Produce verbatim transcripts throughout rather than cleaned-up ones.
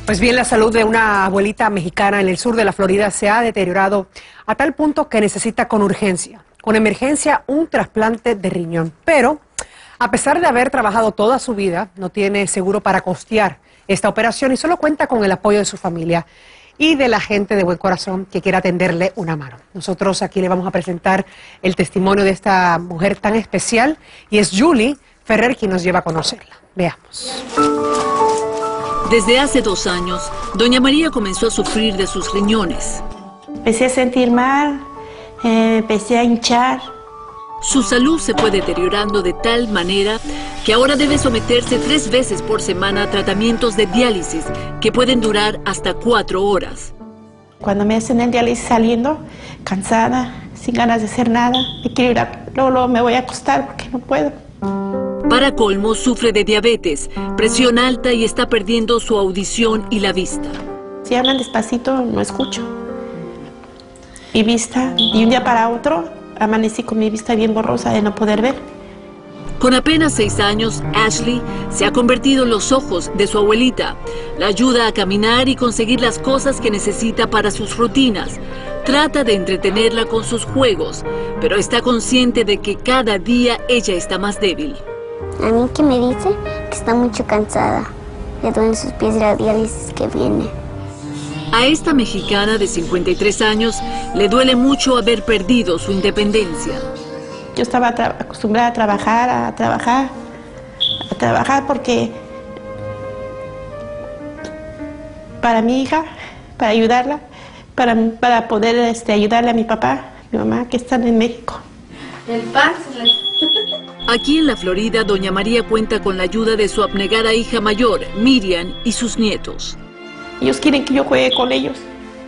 Pues bien, la salud de una abuelita mexicana en el sur de la Florida se ha deteriorado a tal punto que necesita con urgencia, con emergencia, un trasplante de riñón. Pero, a pesar de haber trabajado toda su vida, no tiene seguro para costear esta operación y solo cuenta con el apoyo de su familia y de la gente de buen corazón que quiera tenderle una mano. Nosotros aquí le vamos a presentar el testimonio de esta mujer tan especial y es Julie Ferrer quien nos lleva a conocerla. Veamos. Desde hace dos años, doña María comenzó a sufrir de sus riñones. Empecé a sentir mal, eh, empecé a hinchar. Su salud se fue deteriorando de tal manera que ahora debe someterse tres veces por semana a tratamientos de diálisis que pueden durar hasta cuatro horas. Cuando me hacen el diálisis saliendo, cansada, sin ganas de hacer nada, me quiero ir a, luego, luego me voy a acostar porque no puedo. Para colmo, sufre de diabetes, presión alta y está perdiendo su audición y la vista. Si hablan despacito, no escucho. Mi vista, y un día para otro, amanecí con mi vista bien borrosa de no poder ver. Con apenas seis años, Ashley se ha convertido en los ojos de su abuelita. La ayuda a caminar y conseguir las cosas que necesita para sus rutinas. Trata de entretenerla con sus juegos, pero está consciente de que cada día ella está más débil. A mí que me dice que está mucho cansada, le duelen sus pies de la diálisis que viene. A esta mexicana de cincuenta y tres años le duele mucho haber perdido su independencia. Yo estaba acostumbrada a trabajar, a trabajar, a trabajar porque para mi hija, para ayudarla, para, para poder este, ayudarle a mi papá, a mi mamá que están en México. El pan. Aquí en la Florida, doña María cuenta con la ayuda de su abnegada hija mayor, Miriam, y sus nietos. Ellos quieren que yo juegue con ellos.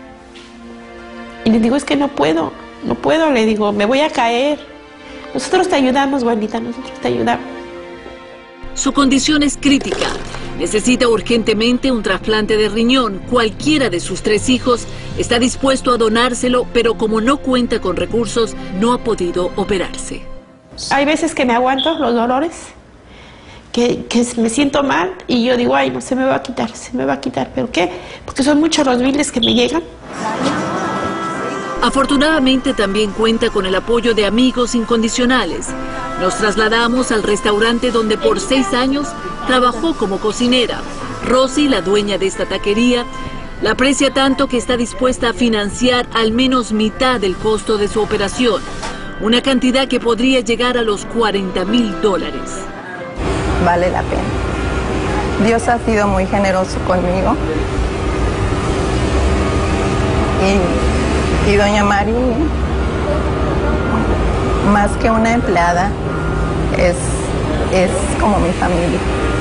Y les digo, es que no puedo, no puedo, le digo, me voy a caer. Nosotros te ayudamos, Juanita, nosotros te ayudamos. Su condición es crítica. Necesita urgentemente un trasplante de riñón. Cualquiera de sus tres hijos está dispuesto a donárselo, pero como no cuenta con recursos, no ha podido operarse. Hay veces que me aguanto los dolores, que, que me siento mal y yo digo, ay, no, se me va a quitar, se me va a quitar. ¿Pero qué? Porque son muchos los biles que me llegan. Afortunadamente también cuenta con el apoyo de amigos incondicionales. Nos trasladamos al restaurante donde por seis años trabajó como cocinera. Rosy, la dueña de esta taquería, la aprecia tanto que está dispuesta a financiar al menos mitad del costo de su operación. Una cantidad que podría llegar a los cuarenta mil dólares. Vale la pena. Dios ha sido muy generoso conmigo. Y, y doña Mari, más que una empleada, es, es como mi familia.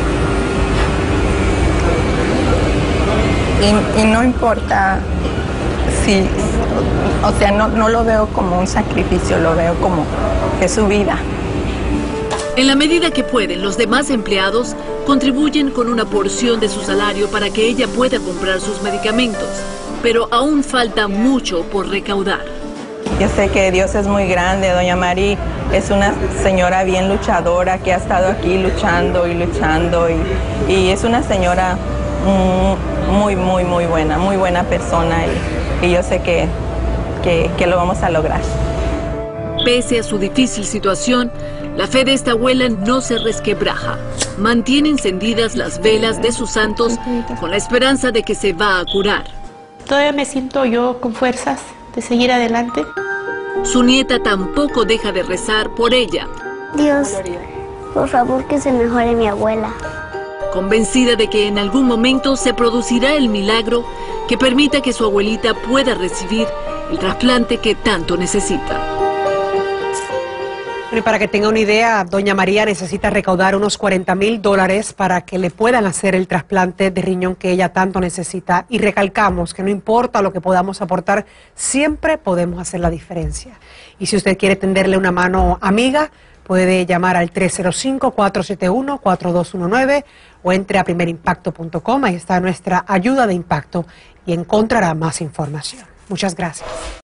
Y, y no importa si, o sea, no, no lo veo como un sacrificio, lo veo como que es su vida. En la medida que pueden, los demás empleados contribuyen con una porción de su salario para que ella pueda comprar sus medicamentos, pero aún falta mucho por recaudar. Yo sé que Dios es muy grande, doña Mari es una señora bien luchadora que ha estado aquí luchando y luchando y, y es una señora muy, muy, muy buena, muy buena persona y, y yo sé que, que, que lo vamos a lograr. Pese a su difícil situación, la fe de esta abuela no se resquebraja. Mantiene encendidas las velas de sus santos con la esperanza de que se va a curar. Todavía me siento yo con fuerzas de seguir adelante. Su nieta tampoco deja de rezar por ella. Dios, por favor que se mejore mi abuela. Convencida de que en algún momento se producirá el milagro que permita que su abuelita pueda recibir el trasplante que tanto necesita. Y para que tenga una idea, doña María necesita recaudar unos cuarenta mil dólares para que le puedan hacer el trasplante de riñón que ella tanto necesita. Y recalcamos que no importa lo que podamos aportar, siempre podemos hacer la diferencia. Y si usted quiere tenderle una mano amiga, puede llamar al tres cero cinco, cuatro siete uno, cuatro dos uno nueve o entre a primer impacto punto com. Ahí está nuestra ayuda de impacto y encontrará más información. Muchas gracias.